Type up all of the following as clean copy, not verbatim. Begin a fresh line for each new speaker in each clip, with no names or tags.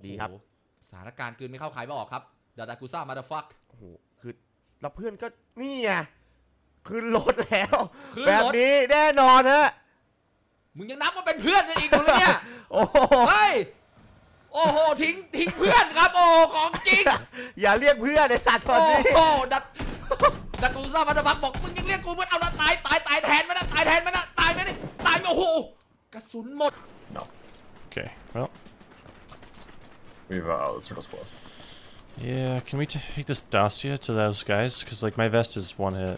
ดีครับ
สถานการณ์คืนไม่เข้าใครไม่ออกครับดาดากุซ่ามาเดอะฟัก
โอ้โหคือแล้วเพื่อนก็นี่ไงขึ้นรถแล้วแบบนี้แน่นอนฮะ
มึงยังนับว่าเป็นเพื่อนกันอีกคนเลยเนี่ย
โอ้โห
เฮ้ยโอ้โหทิ้งเพื่อนครับโอ้ของจริง
อย่าเรียกเพื่อนในสัตว์ตอนนี้
โอ้ดัดกูซ่ามาเดอะฟักบอกมึงยังเรียกกูเพื่อนเอาละตายแทนไหมนะตายไหมโอ้โหกระสุนหมด
No. Okay, well.
We've circles closed.
Yeah, can we take this Dacia to those guys? Because, like, my vest is one hit.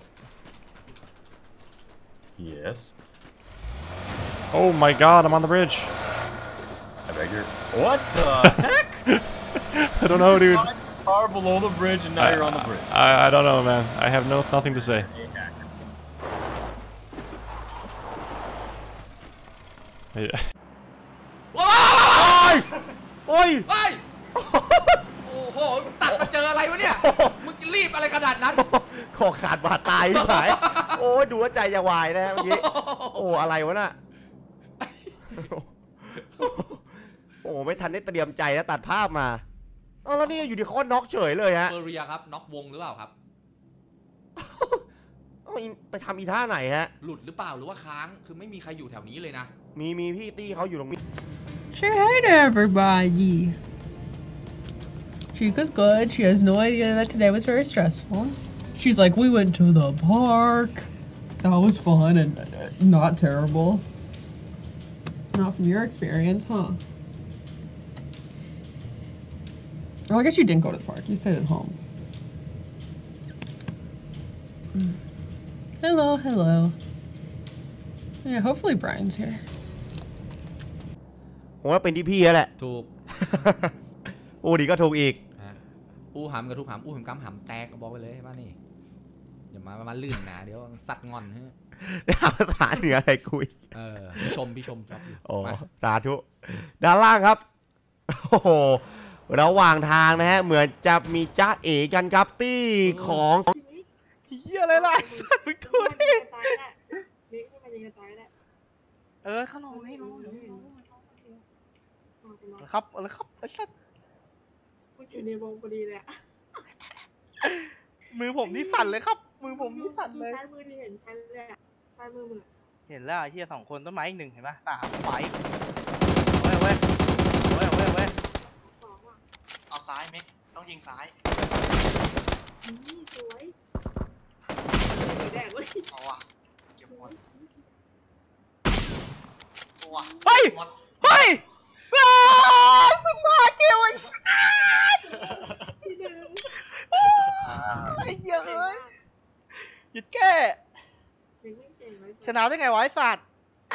Yes.
Oh my god, I'm on the bridge.
I beg your... What the heck?
I don't know, dude.
Far below the bridge and now you're on the bridge.
I don't know, man. I have nothing to say. Yeah.
โอ้ย
โอ้โหตัดมาเจออะไรวะเนี่ยมึงจะรีบอะไรขนาดนั้น
คอขาดบาดตายหายโอ้ยดูว่าใจจะวายนะเมื่อกี้โอ้อะไรวะน่ะโอ้ไม่ทันได้เตรียมใจแล้วตัดภาพมาแล้วนี่อยู่ดีเขาน็อกเฉยเลยฮะ
เฟอร์เรียครับน็อกวงหรือเปล่าครับ
ไปทำอีท่าไหนฮะ
หลุดหรือเปล่าหรือว่าค้างคือไม่มีใครอยู่แถวนี้เลยนะ
มีพี่ตี้เขาอยู่ตรงนี้
Say hi to everybody. Chica's good. She has no idea that today was very stressful. She's like, we went to the park. That was fun and not terrible. Not from your experience, huh? Oh, I guess you didn't go to the park. You stayed at home. Hello. Yeah, hopefully Brian's here.
ผมว่าเป็นที่พี่แล้วแหละ
ถูก
อูดีก็ถูกอีก
อู้หำกับทุกหำอู้หำกำหำแตกบอกไปเลยใช่ป่ะนี่อย่ามาลื่นนะเดี๋ยวสัตว์งอนฮะ
ภาษาเหนืออะไรคุย
พี่ชมชอบอยู่
โอ้สาธุด้านล่างครับโอ้โหระหว่างทางนะฮะเหมือนจะมีจ้าเอ๋กันครับตี้ของเฮียอะไรล่ะสัตว์มึงดูดิ
ข้างนอกให้น้องครับไอ้สัตว์
อยู่ในวงพอดีเลยอะ
มือผมนี่สั่นเลยครับมือผมนี่สั่นเลย
ซ้ายมือที่เห็นชันเลยอะซ้ายมือ
เห็นแล้วเฮีย2 คนต้นไม้อีก1เห็นปะตาขวาอีกเว้ยเอาซ้ายเม็กต้องยิงซ้าย
สวยแดงเลย
เอาว่ะเก็บหมดตัวเฮ้ยสมาร์ทเกี่ยวไอ้เหี้ยหยุดแก้ชนะได้ไงวะไอ้สัตว์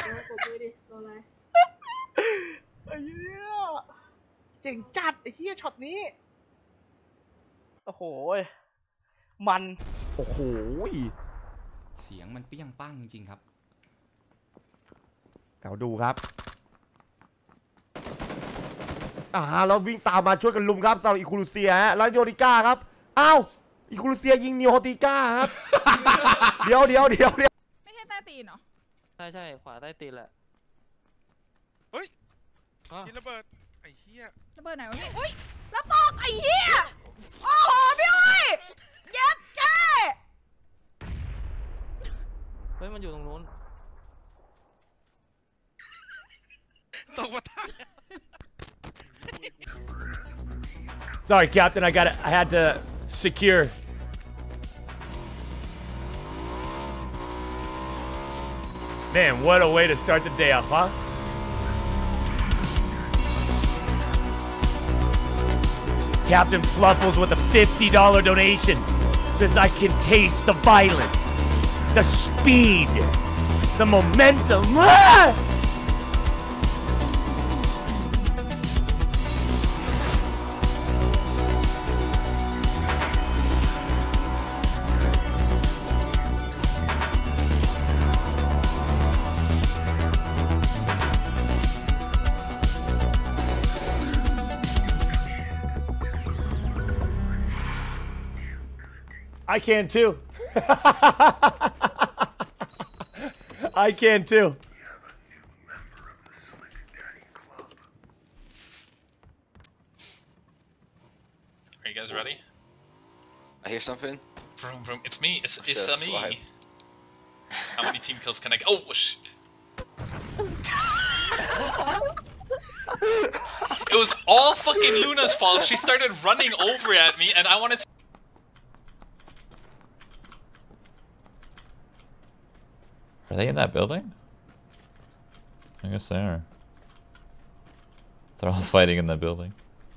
ไอ้เหี้ยเจ๋งจัดไอ้เหี้ยช็อตนี้โอ้โหมัน
โอ้โห
เสียงมันเปี้ยงปังจริงๆครับ
เราดูครับเราวิ่งตามมาช่วยกันลุมครับสำหรับอิคูลูเซียฮะแล้วโยริก้าครับอ้าวอิคูลูเซียยิงนิโอติก้าครับเดี๋ยว
ไม่ใช่ใต้ตีนเหรอ
ใช่ขวาใต้ตีนแหละ
เฮ้ยกินระเบิดไอ้เหี้ย
ระเบิดไหนวะพี่อุ้ยแล้วตอกไอ้เหี้ยโอ้โหพี่อุ้ยเย็ดแก่
เฮ้ยมันอยู่ตรงนู้น
ตกมาทัน
Sorry, Captain. I had to secure. Man, what a way to start the day off, huh? Captain Fluffles with a $50 donation says I can taste the violence, the speed, the momentum. I can too. I can too.
guys ready?
I hear something.
Vroom, vroom. It's me. It's
That's
me.
why.
How many team kills can I get? Oh, shit. It was all fucking Luna's fault. She started running over at me, and I wanted to.
Are they in that building? I guess they are. They're all fighting in that building.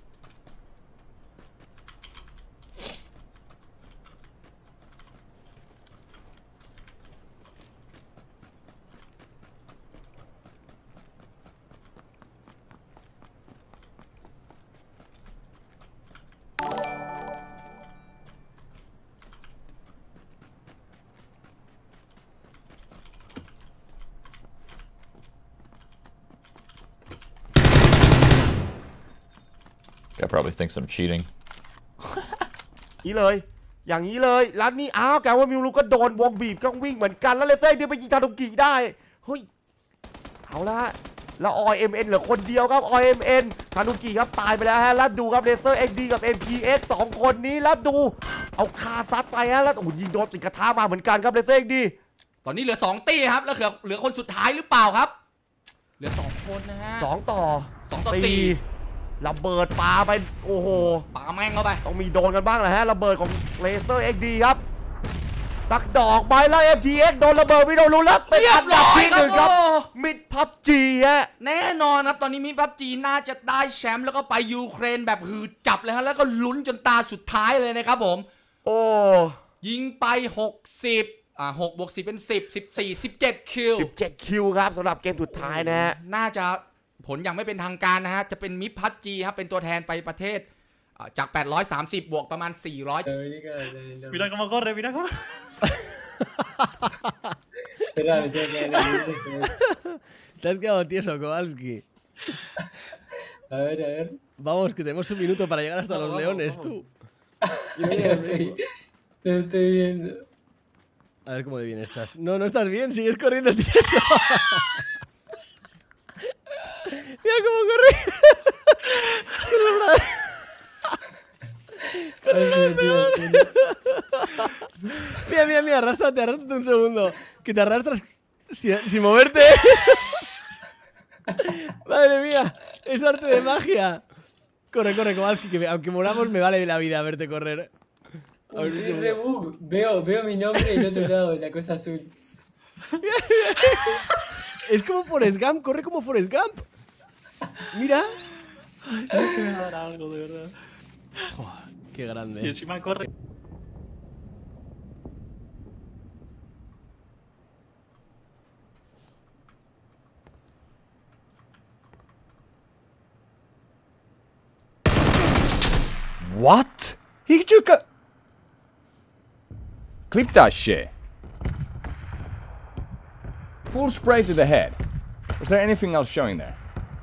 Guy probably thinks I'm cheating.
นี้เลยอย่างนี้เลยแล้วนี่อ้าวกลายว่ามิวลูก็โดนวงบีบก็วิ่งเหมือนกันแล้วเลเซ่เดียวไปยิงทาโดกิได้เฮ้ยเอาละแล้ว OMN เหลือคนเดียวครับ OMN ทาโดกิครับตายไปแล้วฮะแล้วดูครับเลเซอร์ XD กับ MPX 2 คนนี้แล้วดูเอาคาซัดไปฮะแล้วโอ้ยิงโดนติดกระทะมาเหมือนกันครับเลเซอร์ XD
ตอนนี้เหลือ2ตี้ครับแล้วเหลือคนสุดท้ายหรือเปล่าครับเหลือ2คนนะฮะ
2 ต่อ
4
ระเบิดปาไปโอ้โห
ปาแม่งเข้าไป
ต้องมีโดนกันบ้างแหละฮะระเบิดของเลเซอร์ XD ครับตักดอกไปแล้ว MTX โดนระเบิดไม่โดนรู้แล้วเป็นอันดับที่ 1ครับมิดพับจีฮะ
แน่นอนครับตอนนี้มิดพับจีน่าจะได้แชมป์แล้วก็ไปยูเครนแบบหืดจับเลยฮะแล้วก็ลุ้นจนตาสุดท้ายเลยนะครับผม
โอ้
ยิงไป60 6 บวก 10 เป็น 10 14 17 คิว
17 คิวครับสำหรับเกมสุดท้ายนะฮะ
น่าจะผลยังไม่เป็นทางการนะฮะจะเป็นมิดพับจีครับเป็นตัวแทนไปประเทศจาก830บวกประมาณ400
Mira cómo corre, mira cómo.
Te has quedado tieso, Kowalski.
A ver.
Vamos, que tenemos un minuto para llegar hasta los leones, tú.
Te estoy viendo.
A ver cómo de bien estás. No, no estás bien, sigues corriendo tieso. Mira cómo corre. Mira, arrástrate un segundo. Que te arrastras sin moverte. Madre mía, es arte de magia. Corre, Kowalski, que aunque moramos me vale la vida verte correr.
Veo mi nombre y el otro lado, la cosa azul.
Es como Forrest Gump, corre como Forrest Gump. Mira.
Ay, que me va a dar algo, de verdad.
Joder, qué grande.
Y encima corre.
What? He took a... Clip that shit. Full spray to the head. Was there anything else showing there?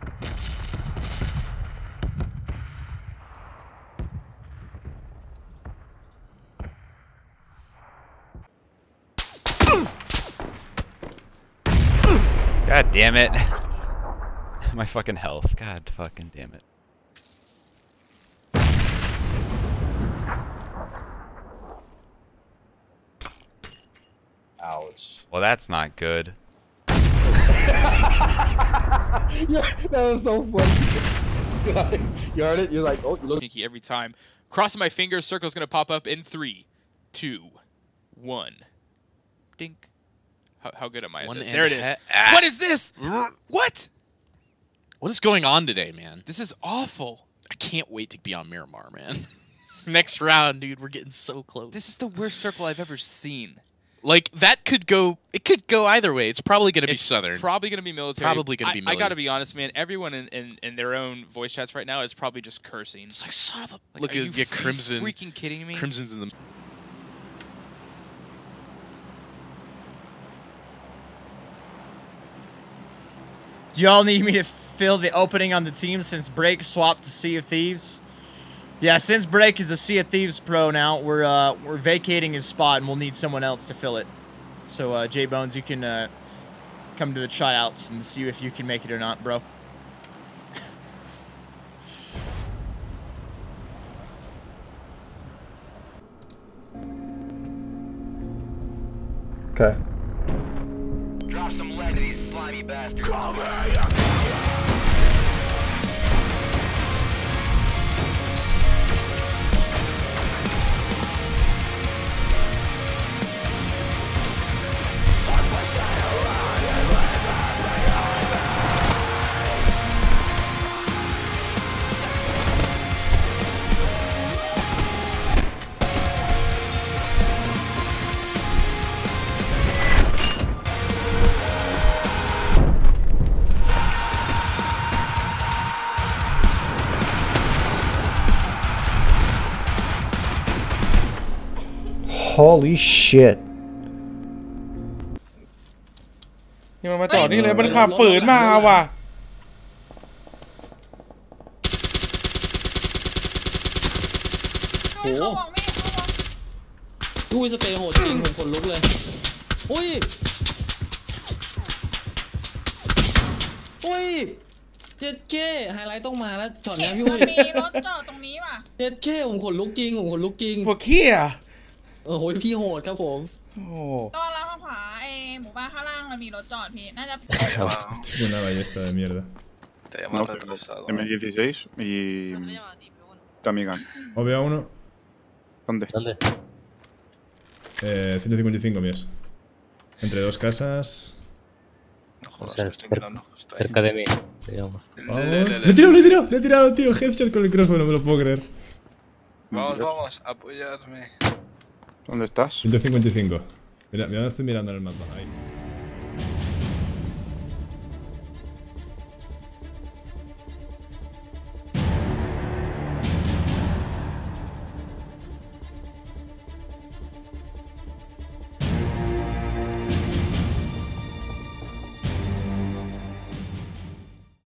God damn it. My fucking health. God fucking damn it.
Ouch.
Well, that's not good.
That was so funny. You heard it? You're like, oh, you look
sneaky every time. Crossing my fingers, circle's gonna pop up in 3, 2, 1. Dink. How good am I at this? There it is. What is this? What?
What is going on today, man?
This is awful.
I can't wait to be on Miramar, man. Next round, dude, we're getting so close.
This is the worst circle I've ever seen.
Like, that could go... It could go either way. It's probably going to be Southern.
Probably going to be military.
Probably going to be military.
I got to be honest, man. Everyone in their own voice chats right now is probably just cursing.
It's like, son of a...
Like,
look at Crimson.
Are you freaking kidding me?
Crimson's in the...
Do y'all need me to fill the opening on the team since Break swapped to Sea of Thieves? Yeah, since Break is a Sea of Thieves pro now, we're vacating his spot and we'll need someone else to fill it. So J-Bones, you can come to the tryouts and see if you can make it or not, bro.
Okay.
Drop some lead to these slimy bastards.
Holy shit.
นี่มันมาจอดนี่เลยมันขับฝืนมาว่ะ
โหอุ้ยสเปรย์โหดจริงผมขนลุกเลยอุ้ยเจ็ดเคไฮไลท์ต้องมาแล้วช็อตนี้พี่อุ้ย
มีรถจอดตรงนี้ว่ะ
เจ็ดเคผมขนลุกจริง
พวกเขี้ย
โอ้โหพี่โหดครับผม
ตอนรับทางขวาหมู่บ้านข้างล่างมันมีรถจอดพี่น่าจะ
Una ballesta de mierda.
M16 y Tommy Gun.
OBA 1.
¿Dónde?
155 míos. Entre dos casas.
No jodas, estoy mirando.
Cerca de mí, digamos.
Vamos. Le he tirado, tío. Headshot con el crossbow, no me lo puedo creer.
Vamos, apoyadme.
¿Dónde estás?
155. Mira, estoy mirando en el mapa. Ahí.